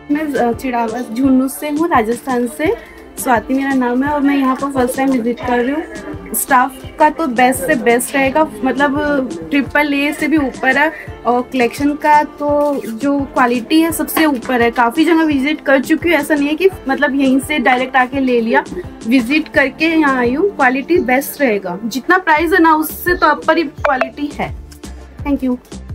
मैं चिड़ावा झुन्नू से हूँ, राजस्थान से। स्वाति मेरा नाम है और मैं यहाँ पर फर्स्ट टाइम विजिट कर रही हूँ। स्टाफ का तो बेस्ट से बेस्ट रहेगा, मतलब AAA से भी ऊपर है। और कलेक्शन का तो जो क्वालिटी है सबसे ऊपर है। काफ़ी जगह विजिट कर चुकी हूँ, ऐसा नहीं है कि मतलब यहीं से डायरेक्ट आके ले लिया, विजिट करके यहाँ आई हूँ। क्वालिटी बेस्ट रहेगा, जितना प्राइस है ना उससे तो अपर ही क्वालिटी है। Thank you.